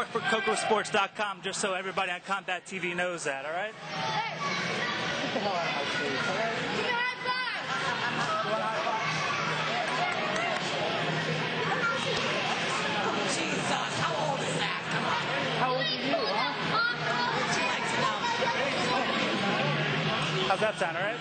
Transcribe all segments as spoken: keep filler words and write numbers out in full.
Mark for Coco Sports dot com, just so everybody on Combat T V knows that, all right? Hey! Get the hell out of my face, all right? Give me a high five! You want a high five? Jesus, how old is that? Come on. How old are you, huh? She likes to know. How's that sound, all right?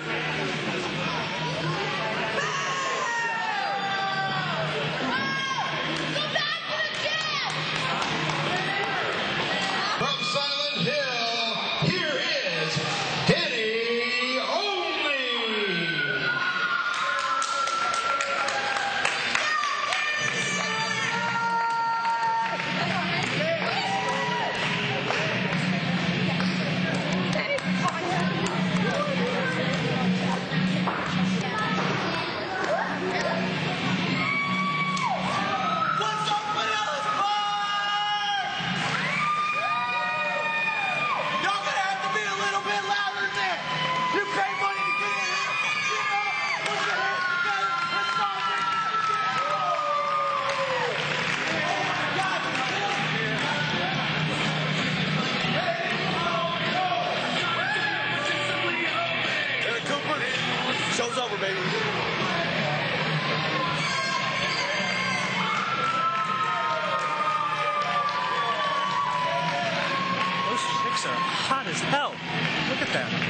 Show's over, baby. Those chicks are hot as hell. Look at that.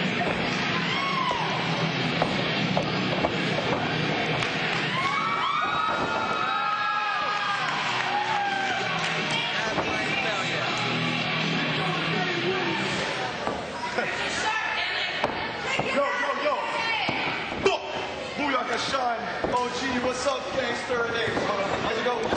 Yo, yo, yo. Booyaka Sean, O G, what's up, gangster? Hey, how's it going?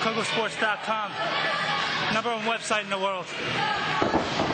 Kogo Sports dot com. Number one website in the world.